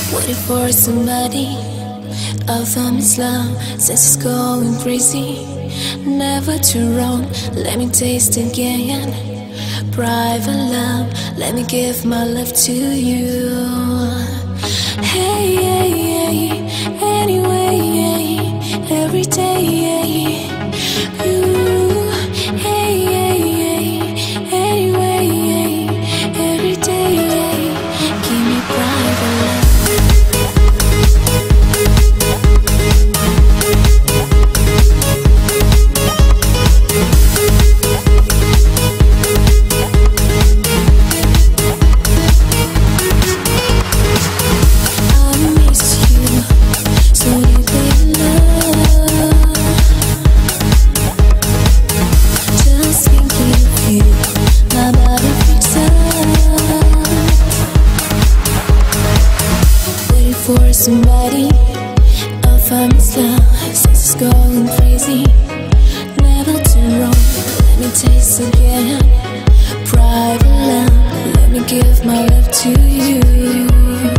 Waiting for somebody. I found this love, since it's going crazy. Never too wrong, let me taste again. Private love, let me give my love to you. Hey, hey, hey, anyway, every day, you. Hey, hey, hey, anyway, every day, give me private love. For somebody, I found this love, since it's going crazy. Never too wrong, let me taste again. Private love, let me give my love to you.